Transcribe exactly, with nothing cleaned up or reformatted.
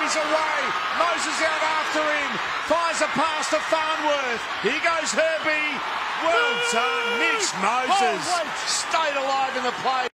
He's away. Moses out after him. Fires a pass to Farnworth. Here goes Herbie. Well done. Mitch Moses stayed alive in the play.